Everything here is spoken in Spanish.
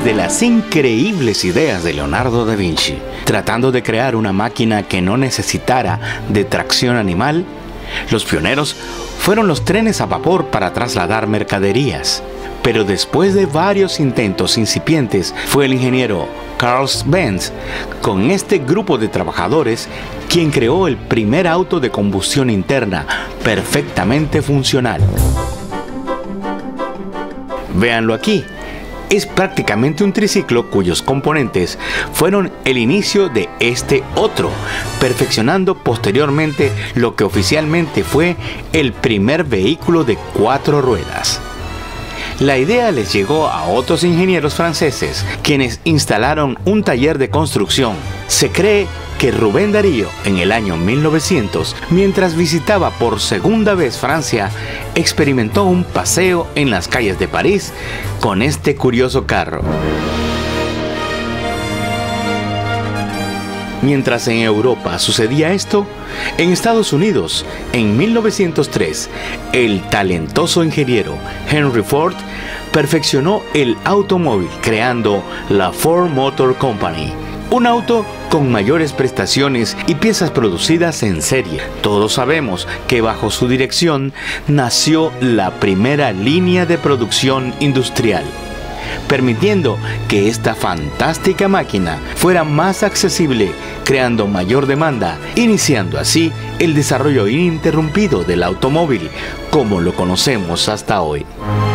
de las increíbles ideas de Leonardo da Vinci, tratando de crear una máquina que no necesitara de tracción animal, los pioneros fueron los trenes a vapor para trasladar mercaderías. Pero después de varios intentos incipientes, fue el ingeniero Carl Benz, con este grupo de trabajadores, quien creó el primer auto de combustión interna perfectamente funcional. Véanlo aquí. Es prácticamente un triciclo cuyos componentes fueron el inicio de este otro, perfeccionando posteriormente lo que oficialmente fue el primer vehículo de 4 ruedas. La idea les llegó a otros ingenieros franceses, quienes instalaron un taller de construcción. Se cree que Rubén Darío, en el año 1900, mientras visitaba por segunda vez Francia, experimentó un paseo en las calles de París con este curioso carro. Mientras en Europa sucedía esto, en Estados Unidos, en 1903, el talentoso ingeniero Henry Ford perfeccionó el automóvil creando la Ford Motor Company, un auto con mayores prestaciones y piezas producidas en serie. Todos sabemos que bajo su dirección nació la primera línea de producción industrial, permitiendo que esta fantástica máquina fuera más accesible, creando mayor demanda, iniciando así el desarrollo ininterrumpido del automóvil como lo conocemos hasta hoy.